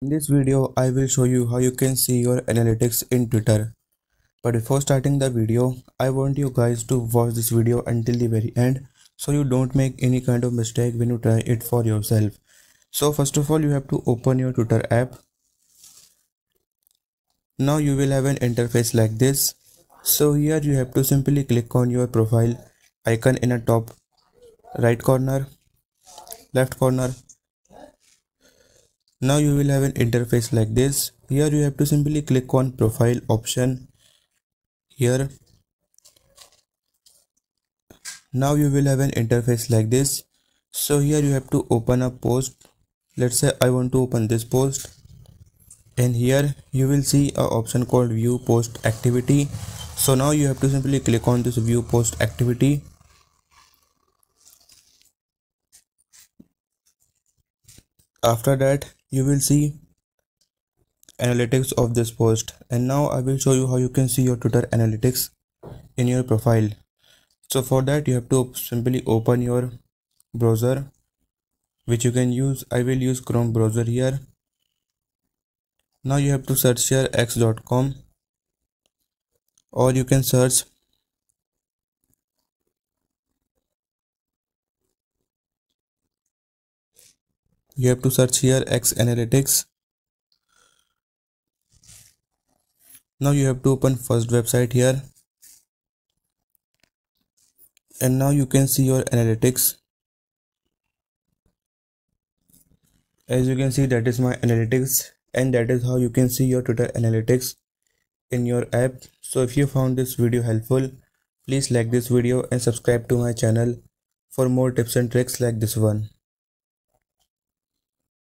In this video, I will show you how you can see your analytics in Twitter. But before starting the video, I want you guys to watch this video until the very end so you don't make any kind of mistake when you try it for yourself. So first of all, you have to open your Twitter app. Now you will have an interface like this. So here you have to simply click on your profile icon in a top right corner, left corner. Now you will have an interface like this. Here you have to simply click on profile option here. Now you will have an interface like this. So here you have to open a post. Let's say I want to open this post, and here you will see a option called view post activity. So now you have to simply click on this view post activity. After that you will see analytics of this post, and now I will show you how you can see your Twitter analytics in your profile. So for that you have to simply open your browser, which you can use. I will use Chrome browser here. Now you have to search here x.com, or you can search here X Analytics. Now you have to open first website here, and now you can see your analytics. As you can see, that is my analytics, and that is how you can see your Twitter analytics in your app. So if you found this video helpful, please like this video and subscribe to my channel for more tips and tricks like this one.